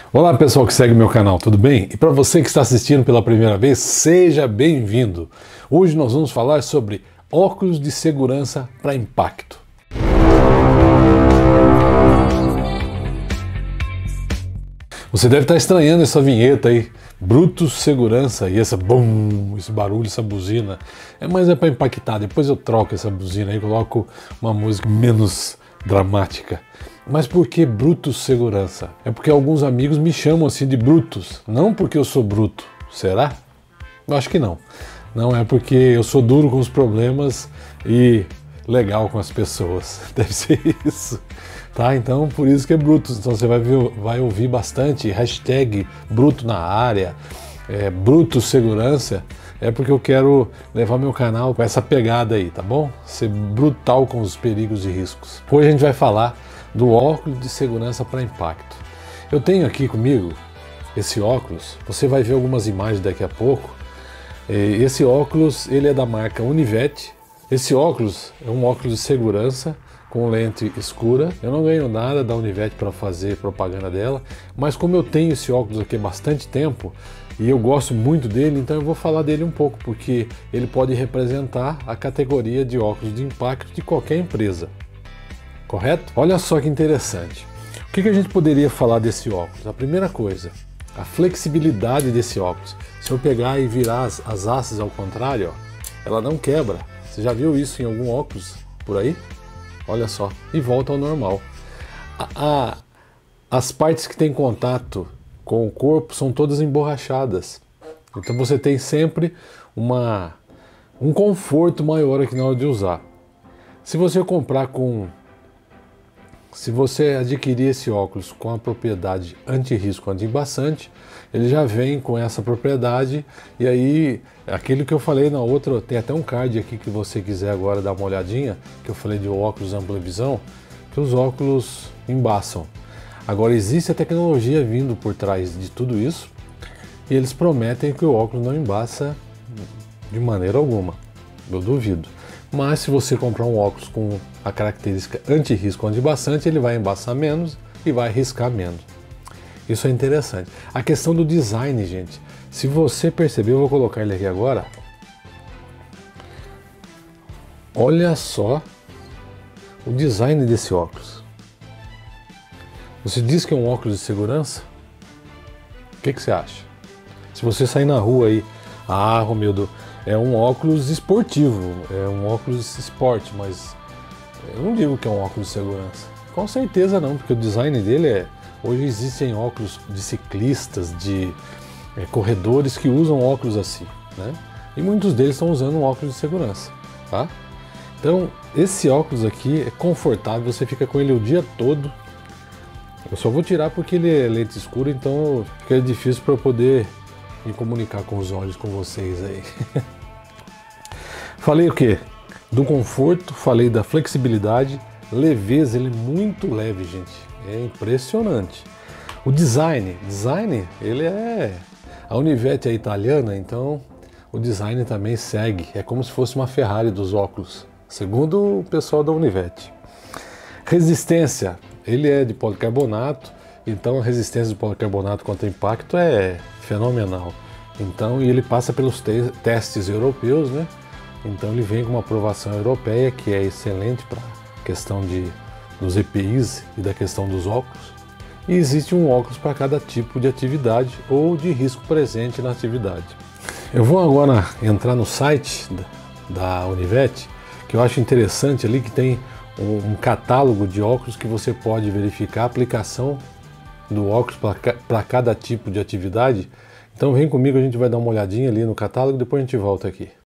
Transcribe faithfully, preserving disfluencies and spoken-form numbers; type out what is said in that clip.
Olá pessoal que segue meu canal, tudo bem? E para você que está assistindo pela primeira vez, seja bem-vindo! Hoje nós vamos falar sobre óculos de segurança para impacto. Você deve estar estranhando essa vinheta aí, Brutus Segurança, e essa bum, esse barulho, essa buzina. É, mas é para impactar, depois eu troco essa buzina e coloco uma música menos dramática. Mas por que Brutus Segurança? É porque alguns amigos me chamam assim de Brutus, não porque eu sou bruto. Será? Eu acho que não. Não é porque eu sou duro com os problemas e legal com as pessoas. Deve ser isso. Tá? Então por isso que é Brutus. Então você vai, ver, vai ouvir bastante hashtag Bruto na área, é, Brutus Segurança. É porque eu quero levar meu canal com essa pegada aí, tá bom? Ser brutal com os perigos e riscos. Hoje a gente vai falar do óculos de segurança para impacto. Eu tenho aqui comigo esse óculos, você vai ver algumas imagens daqui a pouco. Esse óculos, ele é da marca Univet. Esse óculos é um óculos de segurança com lente escura. Eu não ganho nada da Univet para fazer propaganda dela, mas como eu tenho esse óculos aqui há bastante tempo e eu gosto muito dele, então eu vou falar dele um pouco, porque ele pode representar a categoria de óculos de impacto de qualquer empresa. Correto? Olha só que interessante. O que, que a gente poderia falar desse óculos? A primeira coisa, a flexibilidade desse óculos. Se eu pegar e virar as, as hastes ao contrário, ó, ela não quebra. Você já viu isso em algum óculos por aí? Olha só. E volta ao normal. A, a, as partes que têm contato com o corpo são todas emborrachadas. Então você tem sempre uma, um conforto maior aqui na hora de usar. Se você comprar com... Se você adquirir esse óculos com a propriedade anti-risco, anti-embaçante, ele já vem com essa propriedade, e aí, aquilo que eu falei na outra, tem até um card aqui que você quiser agora dar uma olhadinha, que eu falei de óculos ampla visão, que os óculos embaçam. Agora existe a tecnologia vindo por trás de tudo isso, e eles prometem que o óculos não embaça de maneira alguma, eu duvido. Mas se você comprar um óculos com a característica anti-risco, anti-embaçante, ele vai embaçar menos e vai riscar menos. Isso é interessante. A questão do design, gente, se você perceber, eu vou colocar ele aqui agora. Olha só o design desse óculos. Você diz que é um óculos de segurança? O que, que você acha? Se você sair na rua aí, ah, Romildo, é um óculos esportivo, é um óculos esporte, mas eu não digo que é um óculos de segurança. Com certeza não, porque o design dele é... Hoje existem óculos de ciclistas, de é, corredores que usam óculos assim, né? E muitos deles estão usando um óculos de segurança, tá? Então, esse óculos aqui é confortável, você fica com ele o dia todo. Eu só vou tirar porque ele é lente escura, então fica difícil para eu poder me comunicar com os olhos com vocês aí. Falei o que? Do conforto, falei da flexibilidade, leveza, ele é muito leve, gente, é impressionante. O design, design, ele é... A Univet é italiana, então o design também segue, é como se fosse uma Ferrari dos óculos, segundo o pessoal da Univet. Resistência, ele é de policarbonato, então a resistência do policarbonato contra impacto é fenomenal. Então, e ele passa pelos te testes europeus, né? Então ele vem com uma aprovação europeia que é excelente para a questão de, dos E P Is e da questão dos óculos. E existe um óculos para cada tipo de atividade ou de risco presente na atividade. Eu vou agora entrar no site da Univet, que eu acho interessante ali, que tem um, um catálogo de óculos que você pode verificar a aplicação do óculos para cada tipo de atividade. Então vem comigo, a gente vai dar uma olhadinha ali no catálogo e depois a gente volta aqui.